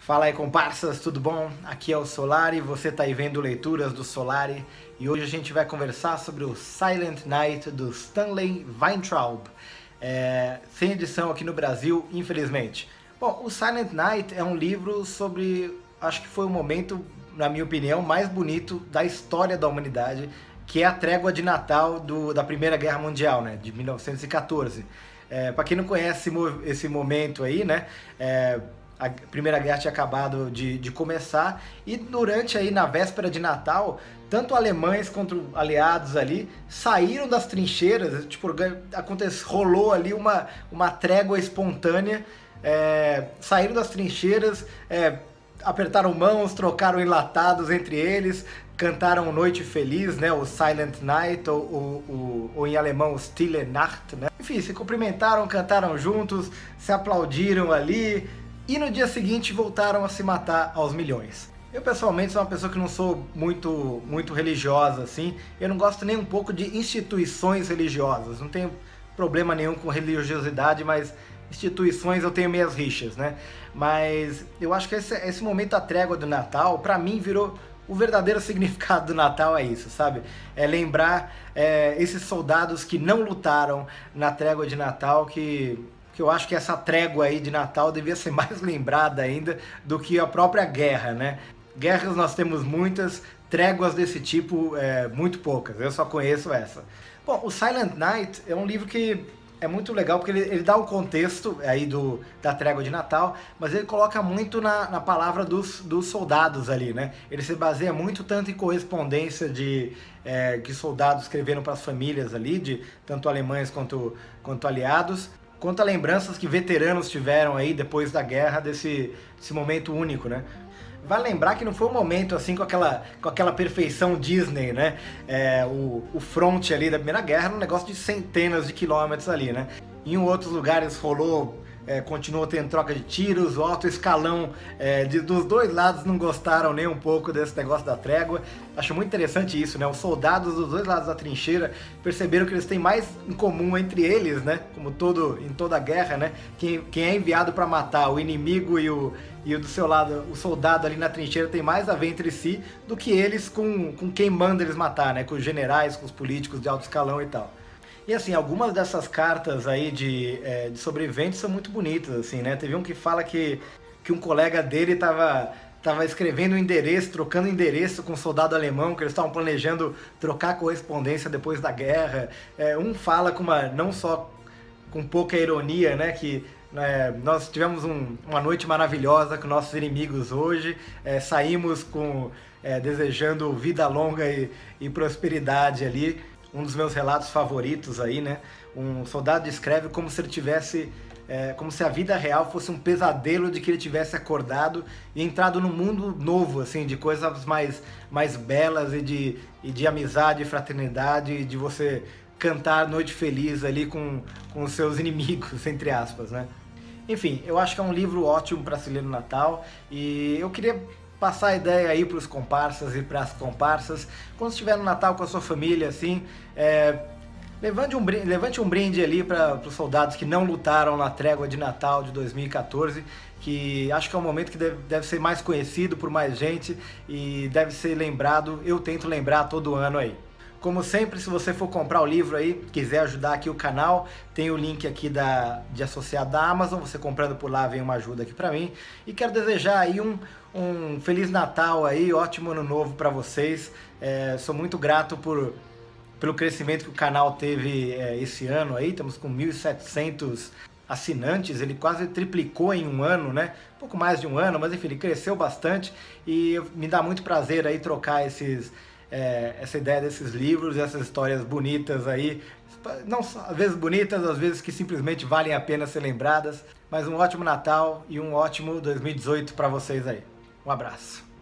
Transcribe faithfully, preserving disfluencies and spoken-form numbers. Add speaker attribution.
Speaker 1: Fala aí, comparsas, tudo bom? Aqui é o Solari, você tá aí vendo Leituras do Solari e hoje a gente vai conversar sobre o Silent Night do Stanley Weintraub, é, sem edição aqui no Brasil, infelizmente. Bom, o Silent Night é um livro sobre, acho que foi o momento, na minha opinião, mais bonito da história da humanidade, que é a trégua de Natal do, da Primeira Guerra Mundial, né, de mil novecentos e quatorze. É, para quem não conhece esse momento aí, né, é, a Primeira Guerra tinha acabado de, de começar e durante aí, na véspera de Natal, tanto alemães quanto aliados ali saíram das trincheiras, tipo, aconteceu, rolou ali uma, uma trégua espontânea, é, saíram das trincheiras, é, apertaram mãos, trocaram enlatados entre eles, cantaram Noite Feliz, né, o Silent Night, ou, ou, ou, ou em alemão o Stille Nacht, né? Enfim, se cumprimentaram, cantaram juntos, se aplaudiram ali, e no dia seguinte voltaram a se matar aos milhões. Eu pessoalmente sou uma pessoa que não sou muito, muito religiosa assim, eu não gosto nem um pouco de instituições religiosas, não tenho problema nenhum com religiosidade, mas instituições eu tenho minhas rixas, né? Mas eu acho que esse, esse momento da trégua do Natal, pra mim, virou o verdadeiro significado do Natal, é isso, sabe? É lembrar é, esses soldados que não lutaram na trégua de Natal, que... que eu acho que essa trégua aí de Natal devia ser mais lembrada ainda do que a própria guerra, né? Guerras nós temos muitas, tréguas desse tipo, é, muito poucas, eu só conheço essa. Bom, o Silent Night é um livro que é muito legal porque ele, ele dá o contexto aí do, da trégua de Natal, mas ele coloca muito na, na palavra dos, dos soldados ali, né? Ele se baseia muito tanto em correspondência de, é, que soldados escreveram para as famílias ali, de tanto alemães quanto, quanto aliados, quanto a lembranças que veteranos tiveram aí depois da guerra, desse, desse momento único, né? Vale lembrar que não foi um momento assim com aquela, com aquela perfeição Disney, né? É, o, o front ali da Primeira Guerra era um negócio de centenas de quilômetros ali, né? Em outros lugares rolou, é, continuou tendo troca de tiros, o alto escalão é, de, dos dois lados não gostaram nem um pouco desse negócio da trégua. Acho muito interessante isso, né? Os soldados dos dois lados da trincheira perceberam que eles têm mais em comum entre eles, né? Como todo, em toda a guerra, né? Quem, quem é enviado para matar o inimigo e o, e o do seu lado, o soldado ali na trincheira tem mais a ver entre si do que eles com, com quem manda eles matar, né? Com os generais, com os políticos de alto escalão e tal. E assim, algumas dessas cartas aí de, é, de sobreviventes são muito bonitas, assim, né? Teve um que fala que, que um colega dele tava, tava escrevendo um endereço, trocando endereço com um soldado alemão, que eles estavam planejando trocar correspondência depois da guerra. É, um fala com uma, não só com pouca ironia, né? Que é, nós tivemos um, uma noite maravilhosa com nossos inimigos hoje, é, saímos com, é, desejando vida longa e, e prosperidade ali. Um dos meus relatos favoritos aí, né? Um soldado descreve como se ele tivesse, é, como se a vida real fosse um pesadelo de que ele tivesse acordado e entrado num mundo novo, assim, de coisas mais, mais belas e de, e de amizade, fraternidade, e de você cantar Noite Feliz ali com, com os seus inimigos, entre aspas, né? Enfim, eu acho que é um livro ótimo para se ler no Natal e eu queria passar a ideia aí para os comparsas e para as comparsas, quando estiver no Natal com a sua família, assim, é, levante, um brinde, levante um brinde ali para os soldados que não lutaram na trégua de Natal de dois mil e quatorze, que acho que é um momento que deve, deve ser mais conhecido por mais gente e deve ser lembrado, eu tento lembrar todo ano aí. Como sempre, se você for comprar o livro aí, quiser ajudar aqui o canal, tem o link aqui da, de associado da Amazon, você comprando por lá vem uma ajuda aqui pra mim. E quero desejar aí um, um Feliz Natal aí, ótimo Ano Novo pra vocês. É, sou muito grato por, pelo crescimento que o canal teve é, esse ano aí, estamos com mil e setecentos assinantes, ele quase triplicou em um ano, né? Um pouco mais de um ano, mas enfim, ele cresceu bastante e me dá muito prazer aí trocar esses... É, essa ideia desses livros, essas histórias bonitas aí, não só, às vezes bonitas, às vezes que simplesmente valem a pena ser lembradas, mas um ótimo Natal e um ótimo dois mil e dezoito para vocês aí. Um abraço.